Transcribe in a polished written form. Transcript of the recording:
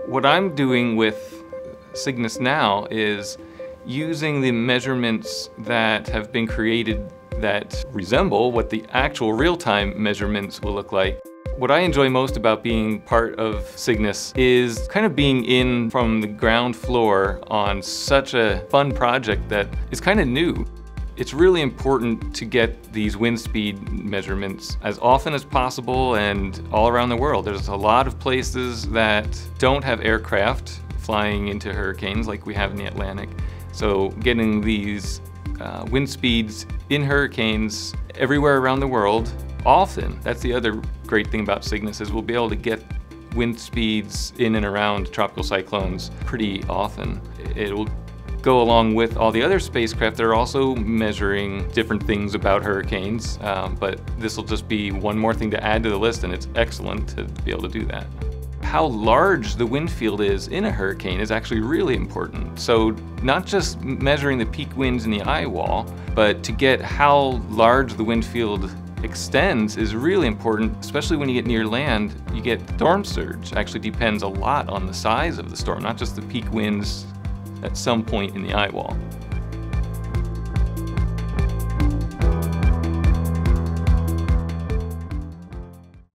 What I'm doing with Cygnus now is using the measurements that have been created that resemble what the actual real-time measurements will look like. What I enjoy most about being part of Cygnus is kind of being in from the ground floor on such a fun project that is kind of new. It's really important to get these wind speed measurements as often as possible and all around the world. There's a lot of places that don't have aircraft flying into hurricanes like we have in the Atlantic. So getting these wind speeds in hurricanes everywhere around the world often. That's the other great thing about Cygnus is we'll be able to get wind speeds in and around tropical cyclones pretty often. It will go along with all the other spacecraft that are also measuring different things about hurricanes, but this will just be one more thing to add to the list, and it's excellent to be able to do that. How large the wind field is in a hurricane is actually really important. So not just measuring the peak winds in the eye wall, but to get how large the wind field extends is really important, especially when you get near land. You get storm surge. Actually depends a lot on the size of the storm, not just the peak winds at some point in the eye wall.